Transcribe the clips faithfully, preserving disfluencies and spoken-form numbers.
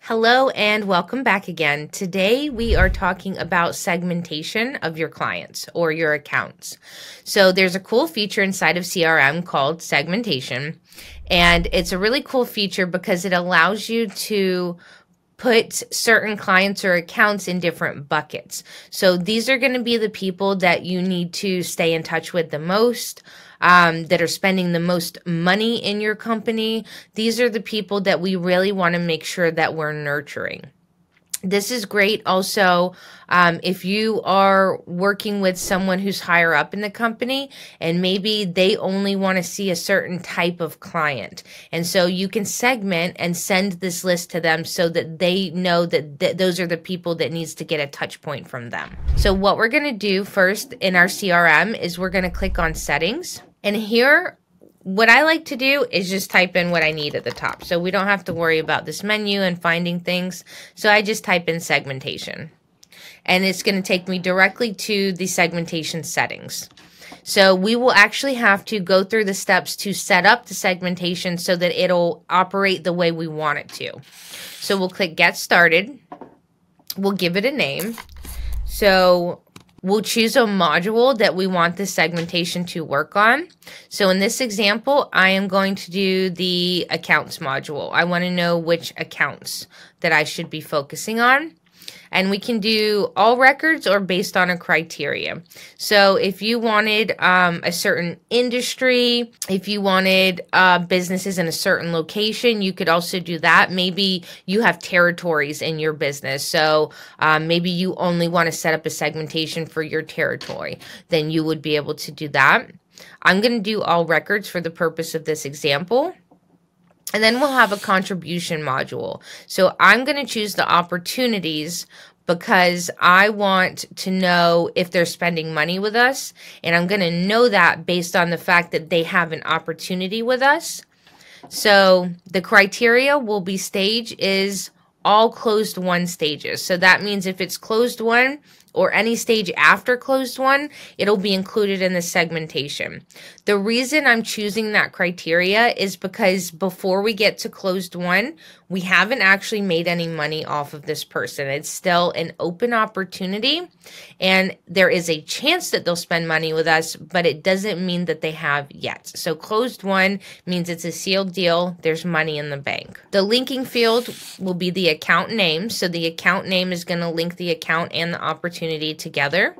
Hello and welcome back again. Today we are talking about segmentation of your clients or your accounts. So there's a cool feature inside of C R M called segmentation, and it's a really cool feature because it allows you to put certain clients or accounts in different buckets. So these are going to be the people that you need to stay in touch with the most, um, that are spending the most money in your company. These are the people that we really want to make sure that we're nurturing. This is great also um, if you are working with someone who's higher up in the company and maybe they only want to see a certain type of client. And so you can segment and send this list to them so that they know that th those are the people that needs to get a touch point from them. So what we're going to do first in our C R M is we're going to click on settings. And here, what I like to do is just type in what I need at the top. So we don't have to worry about this menu and finding things. So I just type in segmentation. And it's going to take me directly to the segmentation settings. So we will actually have to go through the steps to set up the segmentation so that it'll operate the way we want it to. So we'll click Get Started. We'll give it a name. So we'll choose a module that we want the segmentation to work on. So in this example, I am going to do the accounts module. I want to know which accounts that I should be focusing on. And we can do all records or based on a criteria. So if you wanted um, a certain industry, if you wanted uh, businesses in a certain location, you could also do that. Maybe you have territories in your business. So um, maybe you only want to set up a segmentation for your territory. Then you would be able to do that. I'm going to do all records for the purpose of this example. And then we'll have a contribution module. So I'm going to choose the opportunities because I want to know if they're spending money with us. And I'm going to know that based on the fact that they have an opportunity with us. So the criteria will be stage is all closed won stages. So that means if it's closed won or any stage after closed won, it'll be included in the segmentation. The reason I'm choosing that criteria is because before we get to closed won, we haven't actually made any money off of this person. It's still an open opportunity, and there is a chance that they'll spend money with us, but it doesn't mean that they have yet. So closed won means it's a sealed deal. There's money in the bank. The linking field will be the account name. So the account name is going to link the account and the opportunity together.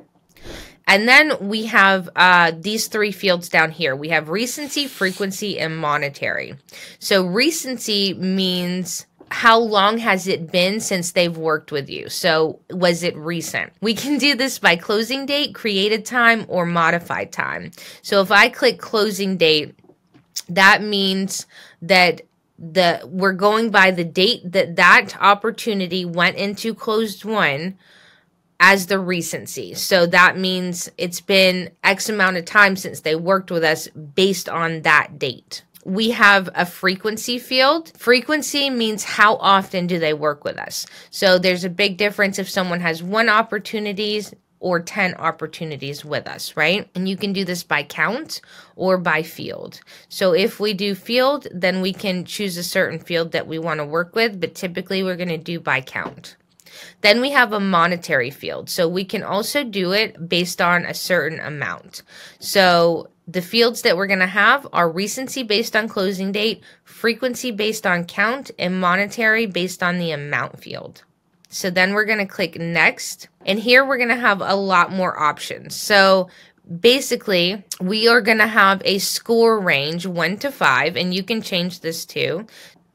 And then we have uh, these three fields down here. We have recency, frequency, and monetary. So recency means how long has it been since they've worked with you? So was it recent? We can do this by closing date, created time, or modified time. So if I click closing date, that means that the we're going by the date that that opportunity went into closed won as the recency. So that means it's been X amount of time since they worked with us based on that date. We have a frequency field. Frequency means how often do they work with us. So there's a big difference if someone has one opportunities or ten opportunities with us, right? And you can do this by count or by field. So if we do field, then we can choose a certain field that we want to work with, but typically we're going to do by count. Then we have a monetary field. So we can also do it based on a certain amount. So the fields that we're going to have are recency based on closing date, frequency based on count, and monetary based on the amount field. So then we're going to click next. And here we're going to have a lot more options. So basically, we are going to have a score range one to five, and you can change this too.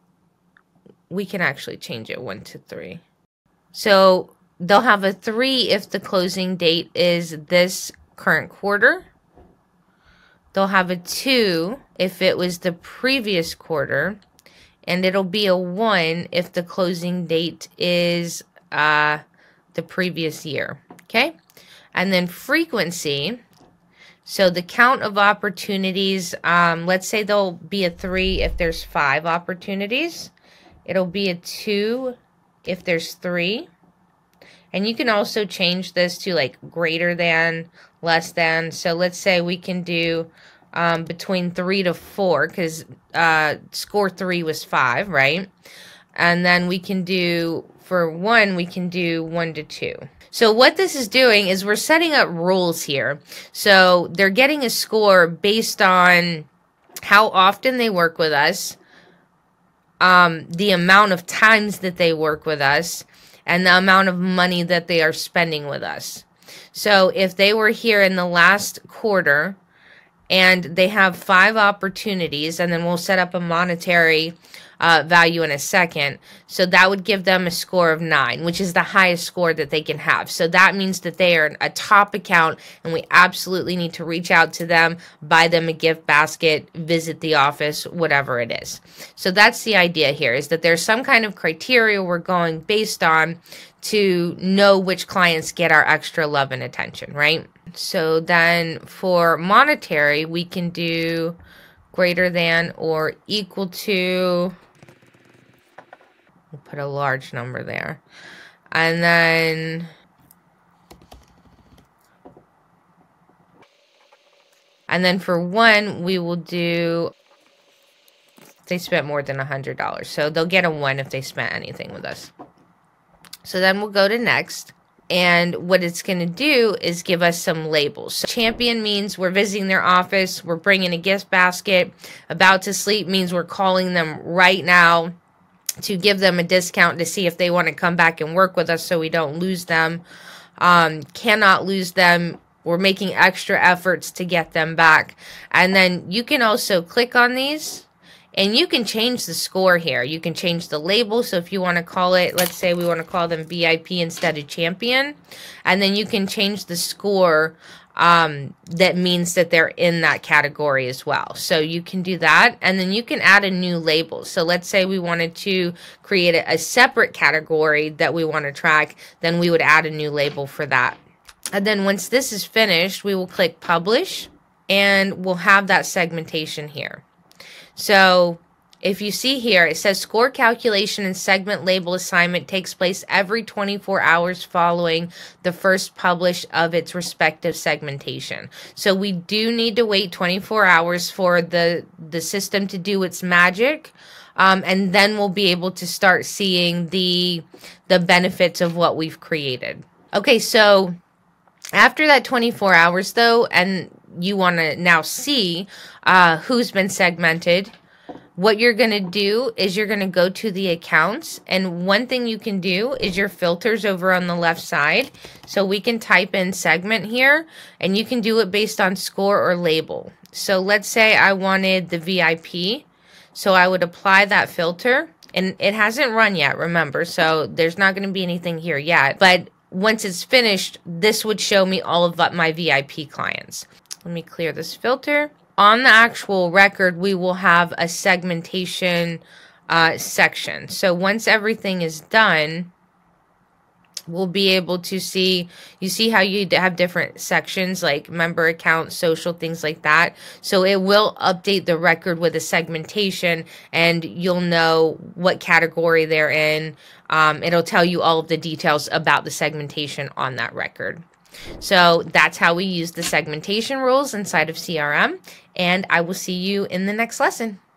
We can actually change it one to three. So they'll have a three if the closing date is this current quarter. They'll have a two if it was the previous quarter. And it'll be a one if the closing date is uh, the previous year. Okay? And then frequency. So the count of opportunities, um, let's say there'll be a three if there's five opportunities. It'll be a two if there's three. And you can also change this to like greater than, less than. So let's say we can do um, between three to four because uh, score three was five, right? And then we can do, for one, we can do one to two. So what this is doing is we're setting up rules here. So they're getting a score based on how often they work with us, um, the amount of times that they work with us, and the amount of money that they are spending with us. So if they were here in the last quarter and they have five opportunities, and then we'll set up a monetary uh, value in a second. So that would give them a score of nine, which is the highest score that they can have. So that means that they are a top account, and we absolutely need to reach out to them, buy them a gift basket, visit the office, whatever it is. So that's the idea here, is that there's some kind of criteria we're going based on to know which clients get our extra love and attention, right? So then for monetary, we can do greater than or equal to, we'll put a large number there. And then and then for one, we will do, they spent more than one hundred dollars. So they'll get a one if they spent anything with us. So then we'll go to next. And what it's going to do is give us some labels. So champion means we're visiting their office. We're bringing a gift basket. About to sleep means we're calling them right now to give them a discount to see if they want to come back and work with us so we don't lose them. Um, cannot lose them. We're making extra efforts to get them back. And then you can also click on these. And you can change the score here. You can change the label. So if you want to call it, let's say we want to call them V I P instead of champion. And then you can change the score um, that means that they're in that category as well. So you can do that. And then you can add a new label. So let's say we wanted to create a, a separate category that we want to track. Then we would add a new label for that. And then once this is finished, we will click publish. And we'll have that segmentation here. So if you see here, it says score calculation and segment label assignment takes place every twenty-four hours following the first publish of its respective segmentation. So we do need to wait twenty-four hours for the, the system to do its magic. Um, and then we'll be able to start seeing the, the benefits of what we've created. Okay, so after that twenty-four hours though, and you want to now see uh, who's been segmented, what you're going to do is you're going to go to the accounts. And one thing you can do is your filters over on the left side. So we can type in segment here, and you can do it based on score or label. So let's say I wanted the V I P. So I would apply that filter. And it hasn't run yet, remember. So there's not going to be anything here yet. But once it's finished, this would show me all of my V I P clients. Let me clear this filter. On the actual record, we will have a segmentation uh, section. So once everything is done, we'll be able to see, you see how you have different sections like member account, social, things like that. So it will update the record with a segmentation, and you'll know what category they're in. Um, it'll tell you all of the details about the segmentation on that record. So that's how we use the segmentation rules inside of C R M, and I will see you in the next lesson.